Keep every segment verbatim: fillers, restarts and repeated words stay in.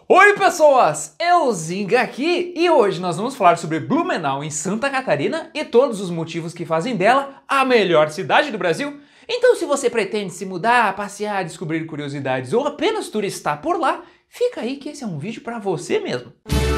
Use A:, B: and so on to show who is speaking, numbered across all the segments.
A: Oi pessoas, eu Zinga aqui e hoje nós vamos falar sobre Blumenau em Santa Catarina e todos os motivos que fazem dela a melhor cidade do Brasil. Então se você pretende se mudar, passear, descobrir curiosidades ou apenas turistar por lá, fica aí que esse é um vídeo para você mesmo.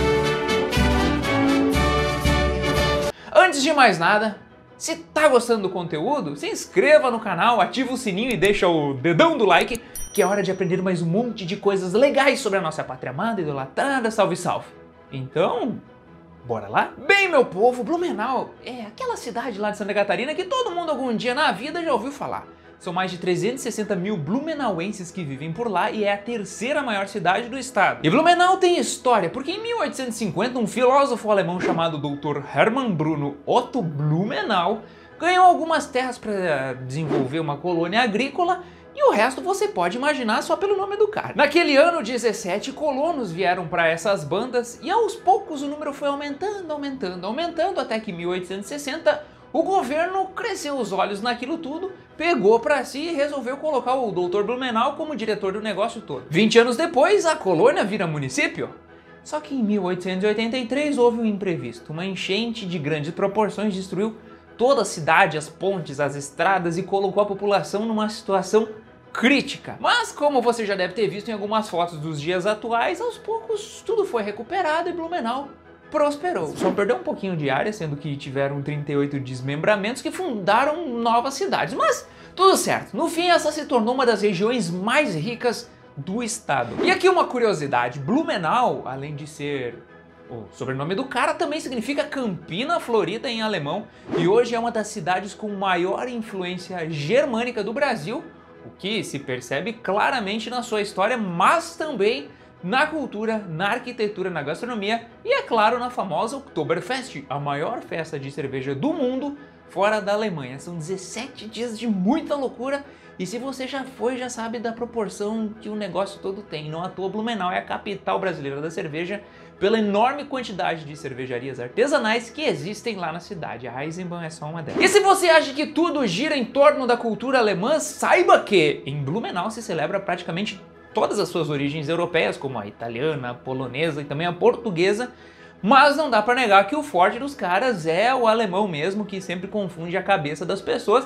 A: Antes de mais nada, se tá gostando do conteúdo, se inscreva no canal, ativa o sininho e deixa o dedão do like, que é hora de aprender mais um monte de coisas legais sobre a nossa pátria amada, idolatrada, salve salve. Então, bora lá? Bem, meu povo, Blumenau é aquela cidade lá de Santa Catarina que todo mundo algum dia na vida já ouviu falar. São mais de trezentos e sessenta mil blumenauenses que vivem por lá e é a terceira maior cidade do estado. E Blumenau tem história, porque em mil oitocentos e cinquenta um filósofo alemão chamado doutor Hermann Bruno Otto Blumenau ganhou algumas terras para desenvolver uma colônia agrícola e o resto você pode imaginar só pelo nome do cara. Naquele ano, dezessete colonos vieram para essas bandas e aos poucos o número foi aumentando, aumentando, aumentando até que em mil oitocentos e sessenta o governo cresceu os olhos naquilo tudo, pegou para si e resolveu colocar o doutor Blumenau como diretor do negócio todo. vinte anos depois, a colônia vira município. Só que em mil oitocentos e oitenta e três houve um imprevisto. Uma enchente de grandes proporções destruiu toda a cidade, as pontes, as estradas e colocou a população numa situação crítica. Mas como você já deve ter visto em algumas fotos dos dias atuais, aos poucos tudo foi recuperado e Blumenau prosperou. Só perdeu um pouquinho de área, sendo que tiveram trinta e oito desmembramentos que fundaram novas cidades, mas tudo certo. No fim, essa se tornou uma das regiões mais ricas do estado. E aqui uma curiosidade, Blumenau, além de ser o sobrenome do cara, também significa Campina Florida em alemão, e hoje é uma das cidades com maior influência germânica do Brasil, o que se percebe claramente na sua história, mas também na cultura, na arquitetura, na gastronomia e, é claro, na famosa Oktoberfest, a maior festa de cerveja do mundo fora da Alemanha. São dezessete dias de muita loucura e se você já foi, já sabe da proporção que o negócio todo tem. Não à toa, Blumenau é a capital brasileira da cerveja pela enorme quantidade de cervejarias artesanais que existem lá na cidade. A Eisenbahn é só uma delas. E se você acha que tudo gira em torno da cultura alemã, saiba que em Blumenau se celebra praticamente todas as suas origens europeias, como a italiana, a polonesa e também a portuguesa, mas não dá para negar que o forte dos caras é o alemão mesmo, que sempre confunde a cabeça das pessoas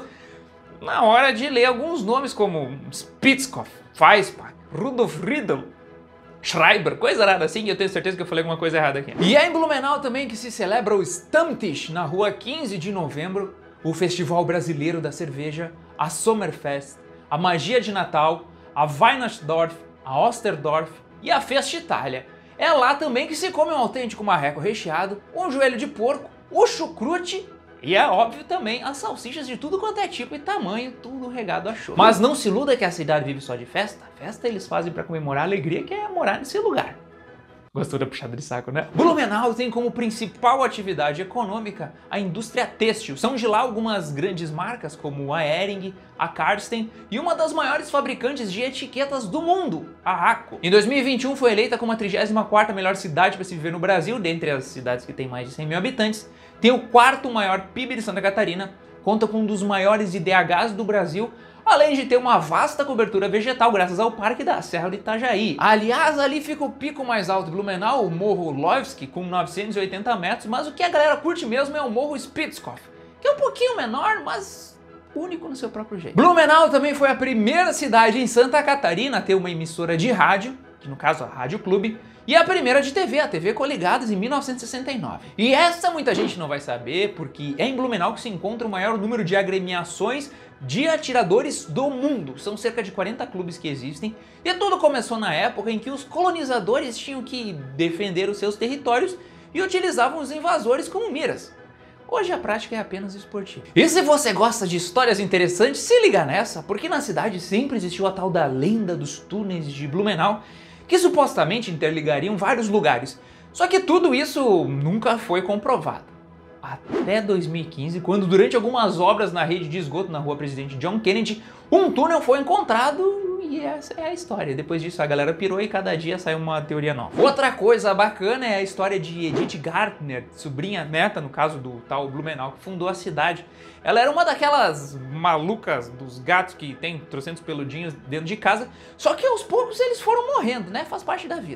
A: na hora de ler alguns nomes como Spitzkopf, Weissbach, Rudolf Riedel, Schreiber, coisa nada assim, eu tenho certeza que eu falei alguma coisa errada aqui. E é em Blumenau também que se celebra o Stammtisch, na rua quinze de novembro, o Festival Brasileiro da Cerveja, a Sommerfest, a Magia de Natal, a Weihnachtsdorf, a Osterdorf e a Festa Itália. É lá também que se come um autêntico marreco recheado, um joelho de porco, o chucrute e é óbvio também as salsichas de tudo quanto é tipo e tamanho, tudo regado a show. Mas não se iluda que a cidade vive só de festa. Festa eles fazem para comemorar a alegria que é morar nesse lugar. Gostou da puxada de saco, né? Blumenau tem como principal atividade econômica a indústria têxtil. São de lá algumas grandes marcas como a Hering, a Karsten e uma das maiores fabricantes de etiquetas do mundo, a ACO. Em dois mil e vinte e um foi eleita como a trigésima quarta melhor cidade para se viver no Brasil, dentre as cidades que tem mais de cem mil habitantes. Tem o quarto maior P I B de Santa Catarina, conta com um dos maiores I D Hs do Brasil, além de ter uma vasta cobertura vegetal graças ao Parque da Serra do Itajaí. Aliás, ali fica o pico mais alto de Blumenau, o Morro Lowski, com novecentos e oitenta metros, mas o que a galera curte mesmo é o Morro Spitzkopf, que é um pouquinho menor, mas único no seu próprio jeito. Blumenau também foi a primeira cidade em Santa Catarina a ter uma emissora de rádio, que no caso a Rádio Clube, e a primeira de T V, a T V Coligadas, em mil novecentos e sessenta e nove. E essa muita gente não vai saber, porque é em Blumenau que se encontra o maior número de agremiações de atiradores do mundo. São cerca de quarenta clubes que existem, e tudo começou na época em que os colonizadores tinham que defender os seus territórios e utilizavam os invasores como miras. Hoje a prática é apenas esportiva. E se você gosta de histórias interessantes, se liga nessa, porque na cidade sempre existiu a tal da lenda dos túneis de Blumenau, que supostamente interligariam vários lugares. Só que tudo isso nunca foi comprovado. Até dois mil e quinze, quando durante algumas obras na rede de esgoto na rua Presidente John Kennedy, um túnel foi encontrado e essa é a história. Depois disso a galera pirou e cada dia sai uma teoria nova. Outra coisa bacana é a história de Edith Gartner, sobrinha neta, no caso do tal Blumenau, que fundou a cidade. Ela era uma daquelas malucas dos gatos que tem trocentos peludinhos dentro de casa, só que aos poucos eles foram morrendo, né? Faz parte da vida.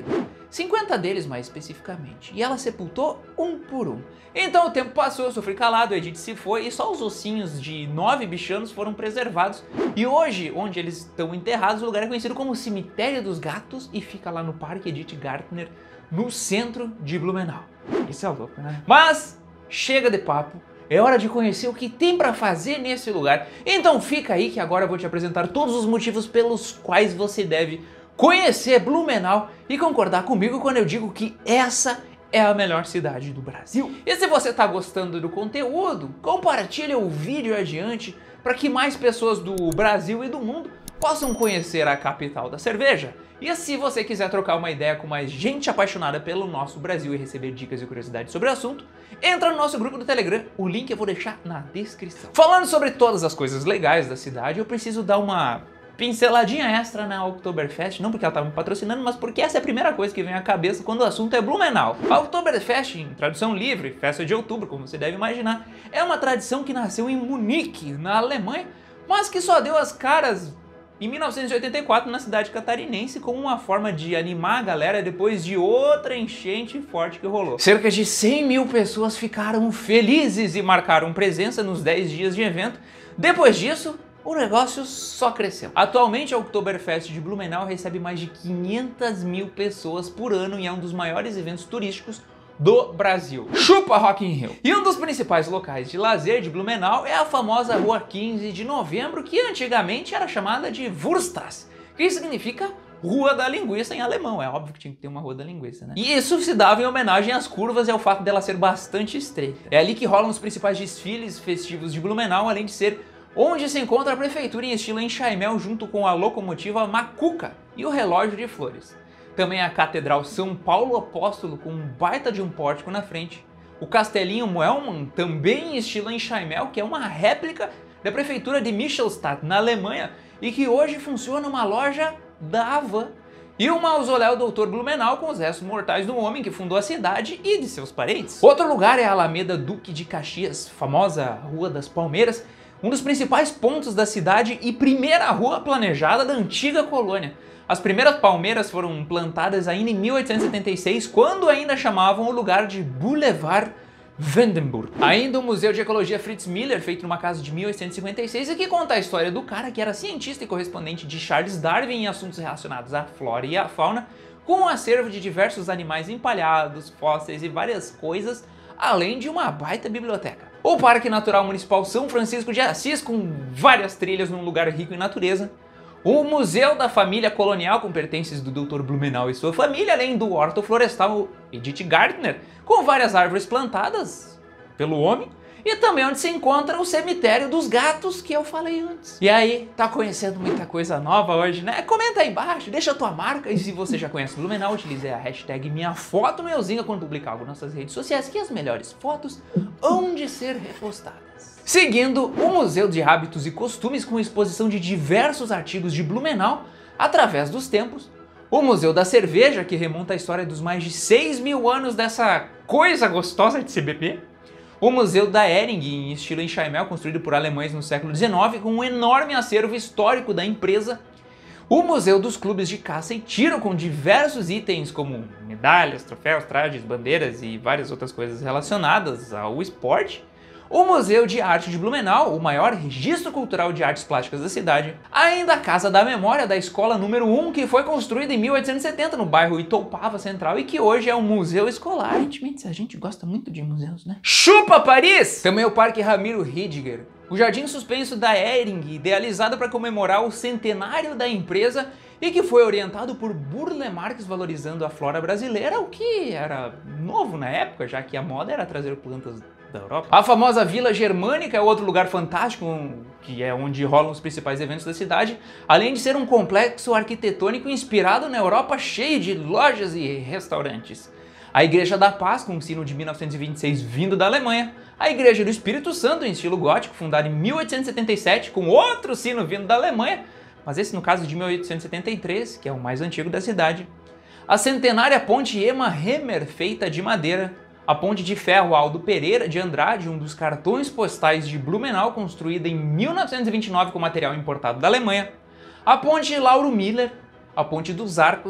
A: cinquenta deles mais especificamente, e ela sepultou um por um. Então o tempo passou, eu sofri calado, a Edith se foi e só os ossinhos de nove bichanos foram preservados. E hoje, onde eles estão enterrados, o lugar é conhecido como Cemitério dos Gatos e fica lá no Parque Edith Gärtner, no centro de Blumenau. Isso é louco, né? Mas chega de papo. É hora de conhecer o que tem para fazer nesse lugar. Então fica aí que agora eu vou te apresentar todos os motivos pelos quais você deve conhecer Blumenau e concordar comigo quando eu digo que essa é a melhor cidade do Brasil. E se você está gostando do conteúdo, compartilha o vídeo adiante para que mais pessoas do Brasil e do mundo possam conhecer a capital da cerveja. E se você quiser trocar uma ideia com mais gente apaixonada pelo nosso Brasil e receber dicas e curiosidades sobre o assunto, entra no nosso grupo do Telegram, o link eu vou deixar na descrição. Falando sobre todas as coisas legais da cidade, eu preciso dar uma pinceladinha extra na Oktoberfest, não porque ela estava me patrocinando, mas porque essa é a primeira coisa que vem à cabeça quando o assunto é Blumenau. A Oktoberfest, em tradução livre, festa de outubro, como você deve imaginar, é uma tradição que nasceu em Munique, na Alemanha, mas que só deu as caras em mil novecentos e oitenta e quatro na cidade catarinense como uma forma de animar a galera depois de outra enchente forte que rolou. Cerca de cem mil pessoas ficaram felizes e marcaram presença nos dez dias de evento. Depois disso, o negócio só cresceu. Atualmente, a Oktoberfest de Blumenau recebe mais de quinhentas mil pessoas por ano e é um dos maiores eventos turísticos do Brasil. Chupa Rock in Rio! E um dos principais locais de lazer de Blumenau é a famosa Rua quinze de Novembro, que antigamente era chamada de Wurststraße, que significa Rua da Linguiça em alemão. É óbvio que tinha que ter uma Rua da Linguiça, né? E isso se dava em homenagem às curvas e ao fato dela ser bastante estreita. É ali que rolam os principais desfiles festivos de Blumenau, além de ser onde se encontra a prefeitura em estilo enxaimel junto com a locomotiva Macuca e o relógio de flores. Também a Catedral São Paulo Apóstolo com um baita de um pórtico na frente. O Castelinho Moellmann, também em estilo enxaimel, que é uma réplica da prefeitura de Michelstadt, na Alemanha, e que hoje funciona uma loja da Havan. E o mausoléu doutor Blumenau com os restos mortais do homem que fundou a cidade e de seus parentes. Outro lugar é a Alameda Duque de Caxias, famosa Rua das Palmeiras, um dos principais pontos da cidade e primeira rua planejada da antiga colônia. As primeiras palmeiras foram plantadas ainda em mil oitocentos e setenta e seis, quando ainda chamavam o lugar de Boulevard Vandenburg. Ainda o Museu de Ecologia Fritz Miller, feito numa casa de mil oitocentos e cinquenta e seis, e que conta a história do cara que era cientista e correspondente de Charles Darwin em assuntos relacionados à flora e à fauna, com um acervo de diversos animais empalhados, fósseis e várias coisas, além de uma baita biblioteca. O Parque Natural Municipal São Francisco de Assis, com várias trilhas num lugar rico em natureza. O Museu da Família Colonial, com pertences do doutor Blumenau e sua família, além do Horto Florestal Edith Gärtner, com várias árvores plantadas pelo homem, e também onde se encontra o Cemitério dos Gatos, que eu falei antes. E aí, tá conhecendo muita coisa nova hoje, né? Comenta aí embaixo, deixa a tua marca, e se você já conhece Blumenau, utilize a hashtag minha foto meuzinha quando publicar algo nas nossas redes sociais, que as melhores fotos hão de ser repostadas. Seguindo, o Museu de Hábitos e Costumes, com exposição de diversos artigos de Blumenau através dos tempos. O Museu da Cerveja, que remonta a história dos mais de seis mil anos dessa coisa gostosa de se beber. O Museu da Hering, em estilo enxaimel, construído por alemães no século dezenove, com um enorme acervo histórico da empresa. O Museu dos Clubes de Caça e Tiro, com diversos itens como medalhas, troféus, trajes, bandeiras e várias outras coisas relacionadas ao esporte. O Museu de Arte de Blumenau, o maior registro cultural de artes plásticas da cidade. Ainda a Casa da Memória da Escola número um, que foi construída em mil oitocentos e setenta no bairro Itoupava Central e que hoje é um museu escolar. Aparentemente, a gente gosta muito de museus, né? Chupa Paris! Também o Parque Ramiro Rüdiger, o jardim suspenso da Hering, idealizado para comemorar o centenário da empresa e que foi orientado por Burle Marx, valorizando a flora brasileira, o que era novo na época, já que a moda era trazer plantas da Europa. A famosa Vila Germânica é outro lugar fantástico, que é onde rolam os principais eventos da cidade, além de ser um complexo arquitetônico inspirado na Europa, cheio de lojas e restaurantes. A Igreja da Paz, com um sino de mil novecentos e vinte e seis vindo da Alemanha. A Igreja do Espírito Santo, em estilo gótico, fundada em mil oitocentos e setenta e sete, com outro sino vindo da Alemanha, mas esse no caso de mil oitocentos e setenta e três, que é o mais antigo da cidade. A centenária Ponte Ema Hemmer, feita de madeira. A Ponte de Ferro Aldo Pereira de Andrade, um dos cartões postais de Blumenau, construída em mil novecentos e vinte e nove com material importado da Alemanha. A Ponte Lauro Miller, a Ponte dos Arcos,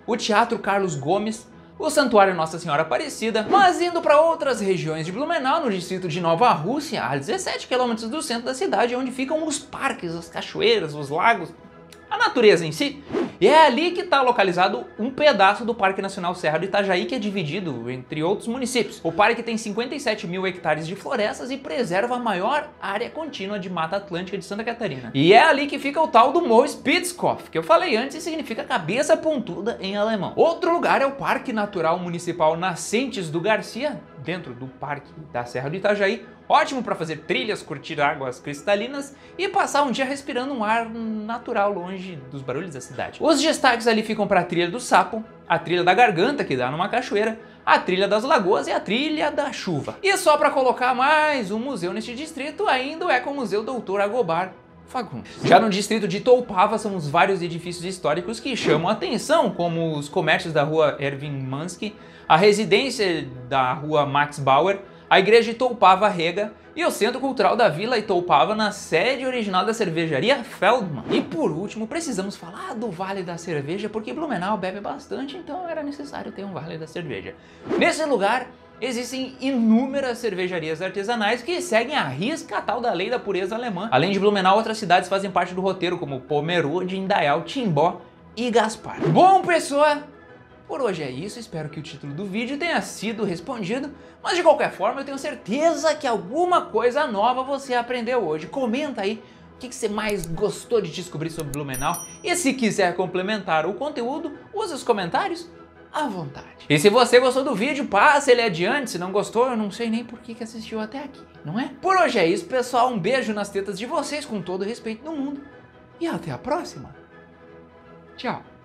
A: o Teatro Carlos Gomes, o Santuário Nossa Senhora Aparecida, mas indo para outras regiões de Blumenau, no distrito de Nova Rússia, a dezessete quilômetros do centro da cidade, onde ficam os parques, as cachoeiras, os lagos, a natureza em si. E é ali que está localizado um pedaço do Parque Nacional Serra do Itajaí, que é dividido entre outros municípios. O parque tem cinquenta e sete mil hectares de florestas e preserva a maior área contínua de Mata Atlântica de Santa Catarina. E é ali que fica o tal do Morro Spitzkopf, que eu falei antes e significa cabeça pontuda em alemão. Outro lugar é o Parque Natural Municipal Nascentes do Garcia, dentro do Parque da Serra do Itajaí. Ótimo para fazer trilhas, curtir águas cristalinas e passar um dia respirando um ar natural longe dos barulhos da cidade. Os destaques ali ficam para a Trilha do Sapo, a Trilha da Garganta, que dá numa cachoeira, a Trilha das Lagoas e a Trilha da Chuva. E só para colocar mais um museu neste distrito, ainda é com o Museu doutor Agobar Fagundes. Já no distrito de Toupava são os vários edifícios históricos que chamam a atenção, como os comércios da rua Erwin Mansky, a residência da rua Max Bauer, a igreja de Toupava Rega e o Centro Cultural da Vila Itoupava, na sede original da cervejaria Feldman. E por último, precisamos falar do Vale da Cerveja, porque Blumenau bebe bastante, então era necessário ter um Vale da Cerveja. Nesse lugar existem inúmeras cervejarias artesanais que seguem à risca a tal da lei da pureza alemã. Além de Blumenau, outras cidades fazem parte do roteiro, como Pomerode, Indaial, Timbó e Gaspar. Bom, pessoal, por hoje é isso, espero que o título do vídeo tenha sido respondido, mas de qualquer forma eu tenho certeza que alguma coisa nova você aprendeu hoje. Comenta aí o que você mais gostou de descobrir sobre Blumenau e se quiser complementar o conteúdo, use os comentários à vontade. E se você gostou do vídeo, passe ele adiante, se não gostou eu não sei nem por que que assistiu até aqui, não é? Por hoje é isso, pessoal, um beijo nas tetas de vocês com todo o respeito do mundo e até a próxima. Tchau.